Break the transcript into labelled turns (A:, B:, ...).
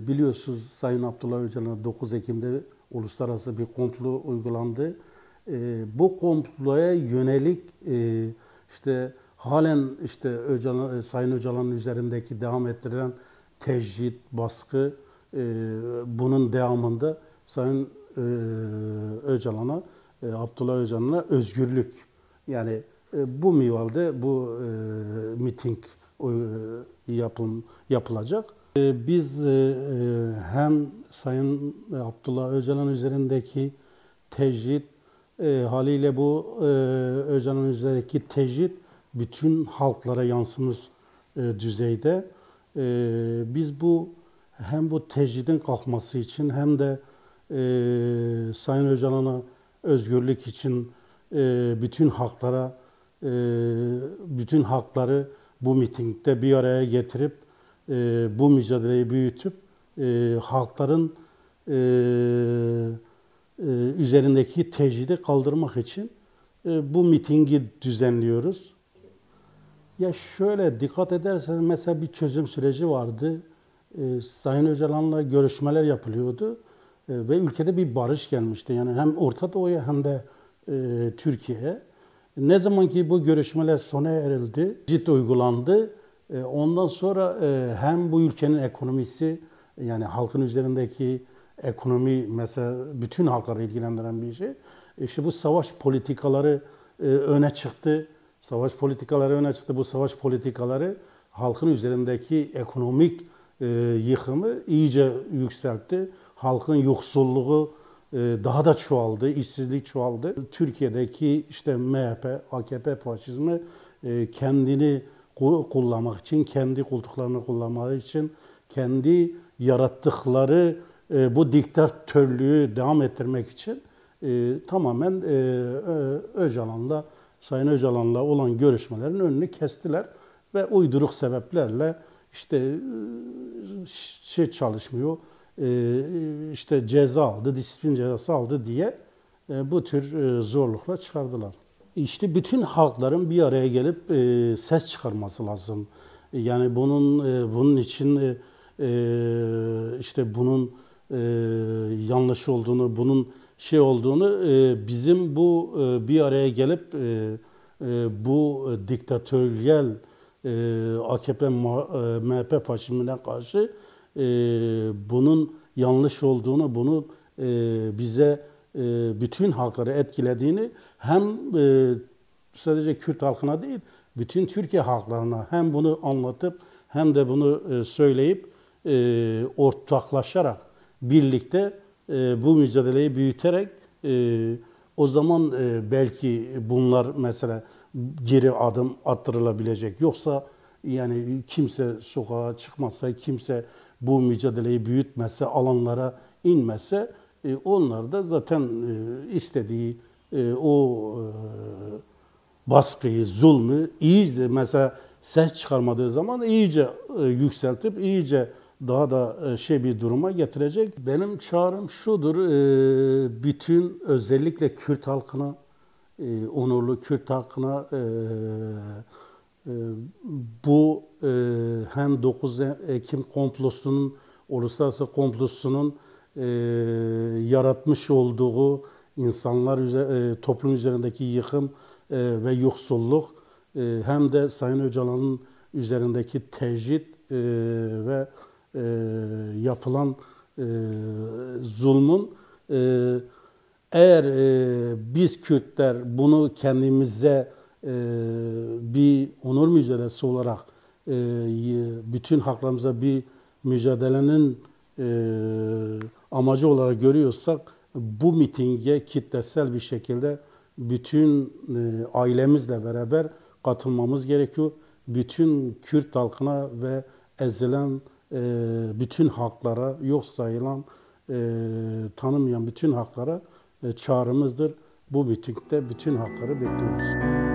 A: Biliyorsunuz Sayın Abdullah Öcalan'a 9 Ekim'de uluslararası bir komplo uygulandı. Bu komploya yönelik işte halen işte Sayın Öcalan'ın üzerindeki devam ettirilen tecrit, baskı, bunun devamında Sayın Öcalan'a, Abdullah Öcalan'a özgürlük, yani bu minvalde bu miting yapılacak. Biz hem Sayın Abdullah Öcalan üzerindeki tecrit, haliyle bu Öcalan üzerindeki tecrit bütün halklara yansımış düzeyde. Biz hem bu tecridin kalkması için hem de Sayın Öcalan'a özgürlük için bütün hakları bu mitingde bir araya getirip bu mücadeleyi büyütüp halkların üzerindeki tecridi kaldırmak için bu mitingi düzenliyoruz. Ya şöyle dikkat ederseniz mesela bir çözüm süreci vardı. Sayın Öcalan'la görüşmeler yapılıyordu ve ülkede bir barış gelmişti. Yani hem Orta Doğu'ya hem de Türkiye'ye. Ne zaman ki bu görüşmeler sona erildi, tecrit uygulandı. Ondan sonra hem bu ülkenin ekonomisi, yani halkın üzerindeki ekonomi mesela bütün halkları ilgilendiren bir şey. İşte bu savaş politikaları öne çıktı. Bu savaş politikaları halkın üzerindeki ekonomik yıkımı iyice yükseltti. Halkın yoksulluğu daha da çoğaldı, işsizlik çoğaldı. Türkiye'deki işte MHP, AKP faşizmi kendini kullanmak için, kendi koltuklarını kullanmak için, kendi yarattıkları bu diktatörlüğü devam ettirmek için tamamen Sayın Öcalan'la olan görüşmelerin önünü kestiler ve uyduruk sebeplerle işte çalışmıyor, işte ceza aldı, disiplin cezası aldı diye bu tür zorluklar çıkardılar. İşte bütün halkların bir araya gelip ses çıkarması lazım. Yani bunun için işte bunun yanlış olduğunu, bunun olduğunu bizim bu bir araya gelip bu diktatöryel AKP, MHP faşizmine karşı bunun yanlış olduğunu, bunu bize bütün halkları etkilediğini hem sadece Kürt halkına değil, bütün Türkiye halklarına hem bunu anlatıp hem de bunu söyleyip ortaklaşarak birlikte bu mücadeleyi büyüterek o zaman belki bunlar mesela geri adım attırılabilecek. Yoksa yani kimse sokağa çıkmazsa, kimse bu mücadeleyi büyütmezse, alanlara inmezse onlar da zaten istediği o baskıyı, zulmü iyice mesela ses çıkarmadığı zaman iyice yükseltip iyice daha da bir duruma getirecek. Benim çağrım şudur, bütün özellikle Kürt halkına, onurlu Kürt halkına bu hem 9 Ekim komplosunun, uluslararası komplosunun yaratmış olduğu insanlar toplum üzerindeki yıkım ve yoksulluk hem de Sayın Öcalan'ın üzerindeki tecrit ve yapılan zulmün eğer biz Kürtler bunu kendimize bir onur mücadelesi olarak bütün haklarımıza bir mücadelenin amacı olarak görüyorsak bu mitinge kitlesel bir şekilde bütün ailemizle beraber katılmamız gerekiyor. Bütün Kürt halkına ve ezilen bütün haklara, yok sayılan, tanınmayan bütün haklara çağrımızdır. Bu mitingde bütün hakları bekliyoruz.